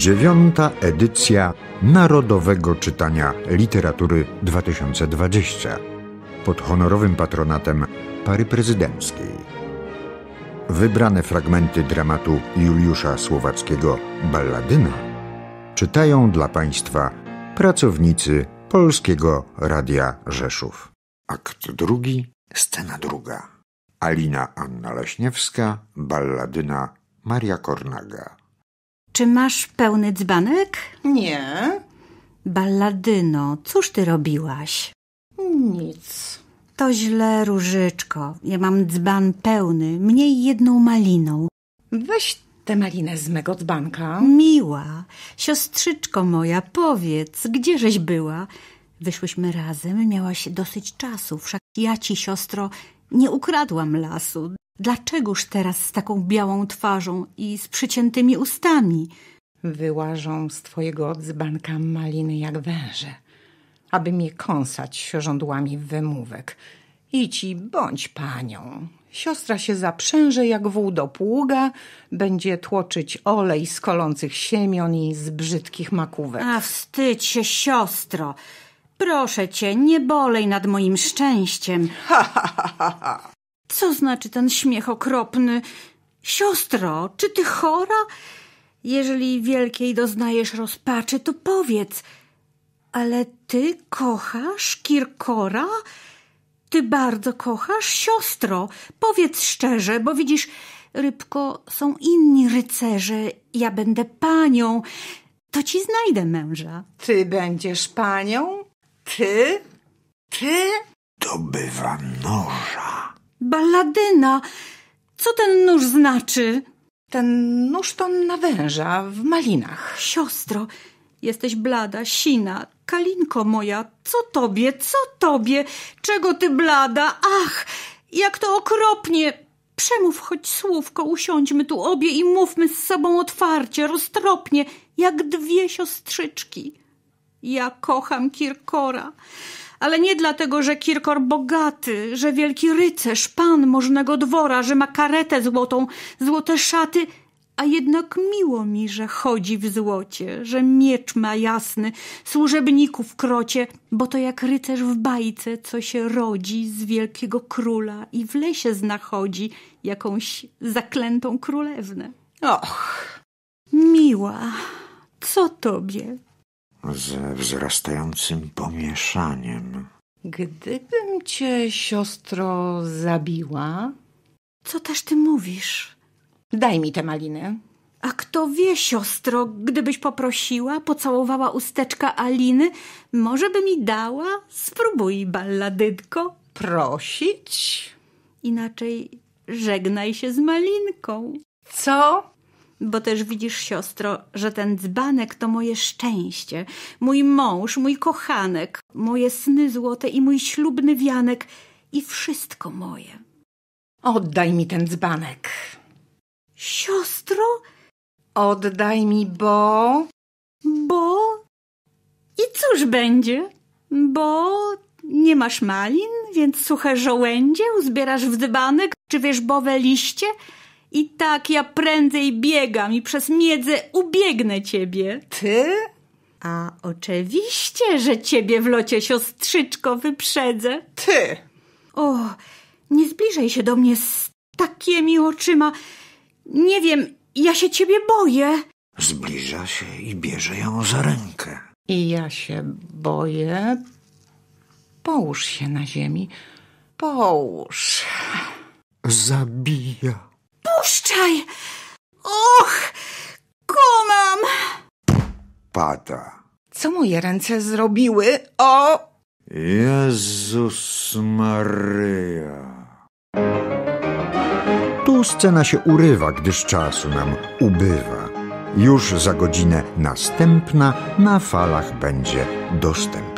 9. edycja Narodowego Czytania Literatury 2020 pod honorowym patronatem Pary Prezydenckiej. Wybrane fragmenty dramatu Juliusza Słowackiego Balladyna czytają dla Państwa pracownicy Polskiego Radia Rzeszów. Akt 2, scena 2. Alina Anna Leśniewska, Balladyna Maria Kornaga. Czy masz pełny dzbanek? Nie. Balladyno, cóż ty robiłaś? Nic. To źle, Różyczko. Ja mam dzban pełny, mniej jedną maliną. Weź tę malinę z mego dzbanka. Miła, siostrzyczko moja, powiedz, gdzieżeś była? Wyszłyśmy razem, miałaś dosyć czasu, wszak ja ci, siostro, nie ukradłam lasu. Dlaczegoż teraz z taką białą twarzą i z przyciętymi ustami? Wyłażą z twojego dzbanka maliny jak węże, aby mnie kąsać żądłami wymówek. Idź i bądź panią. Siostra się zaprzęże jak wół do pługa, będzie tłoczyć olej z kolących siemion i z brzydkich makówek. A wstydź się, siostro. Proszę cię, nie bolej nad moim szczęściem. Co znaczy ten śmiech okropny? Siostro, czy ty chora? Jeżeli wielkiej doznajesz rozpaczy, to powiedz. Ale ty kochasz Kirkora? Ty bardzo kochasz, siostro? Powiedz szczerze, bo widzisz, rybko, są inni rycerze. Ja będę panią. To ci znajdę męża. Ty będziesz panią? Ty? Dobywa noża. Balladyna, co ten nóż znaczy? Ten nóż to na węża w malinach. Siostro, jesteś blada, sina, kalinko moja, co tobie? Czego ty blada? Ach, jak to okropnie! Przemów choć słówko, usiądźmy tu obie i mówmy z sobą otwarcie, roztropnie, jak dwie siostrzyczki. Ja kocham Kirkora, ale nie dlatego, że Kirkor bogaty, że wielki rycerz, pan możnego dwora, że ma karetę złotą, złote szaty, a jednak miło mi, że chodzi w złocie, że miecz ma jasny, służebników krocie, bo to jak rycerz w bajce, co się rodzi z wielkiego króla i w lesie znachodzi jakąś zaklętą królewnę. Och, Miła, co tobie? Ze wzrastającym pomieszaniem. gdybym cię, siostro, zabiła, Co też ty mówisz? daj mi tę malinę. A kto wie, siostro, gdybyś poprosiła, pocałowała usteczka Aliny, może by mi dała? Spróbuj, balladydko. Prosić? Inaczej żegnaj się z malinką. Co? Bo też widzisz, siostro, że ten dzbanek to moje szczęście, mój mąż, mój kochanek, moje sny złote i mój ślubny wianek i wszystko moje. Oddaj mi ten dzbanek. Siostro, Oddaj mi, bo... I cóż będzie? Bo nie masz malin, więc suche żołędzie uzbierasz w dzbanek czy wierzbowe liście? I tak ja prędzej biegam i przez miedzę ubiegnę ciebie. Ty? A oczywiście, że ciebie w locie, siostrzyczko, wyprzedzę. Ty! O, nie zbliżaj się do mnie z takimi oczyma. Nie wiem, ja się ciebie boję. Zbliża się i bierze ją za rękę. I ja się boję. Połóż się na ziemi. Połóż. Zabija. Puszczaj! Och, konam! Pada. Co moje ręce zrobiły? O! Jezus Maryja. Tu scena się urywa, gdyż czasu nam ubywa. Już za godzinę następna na falach będzie dostępna.